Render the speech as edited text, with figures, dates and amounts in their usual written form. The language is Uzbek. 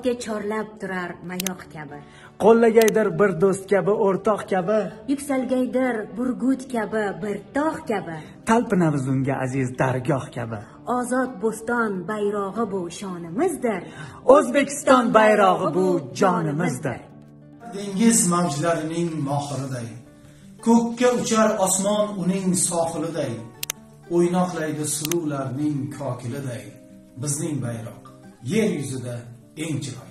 Jihadga chorlab turar mayoq kabi. Qo'llagaydir bir do'st kabi, o'rtoq kabi. Yuksalgaydir burgut kabi, bir tog' kabi. Talpinamiz unga aziz dargoh kabi. Ozod bo'ston bayrog'i bu shonimizdir. O'zbekiston bayrog'i bu jonimizdir. Dengiz mavjlarining mohiriday, ko'kka uchar osmon uning sohiliday, o'ynoqlaydi suruvlarning kokiliday. Bizning bayroq yer yuzida eng chiroyli.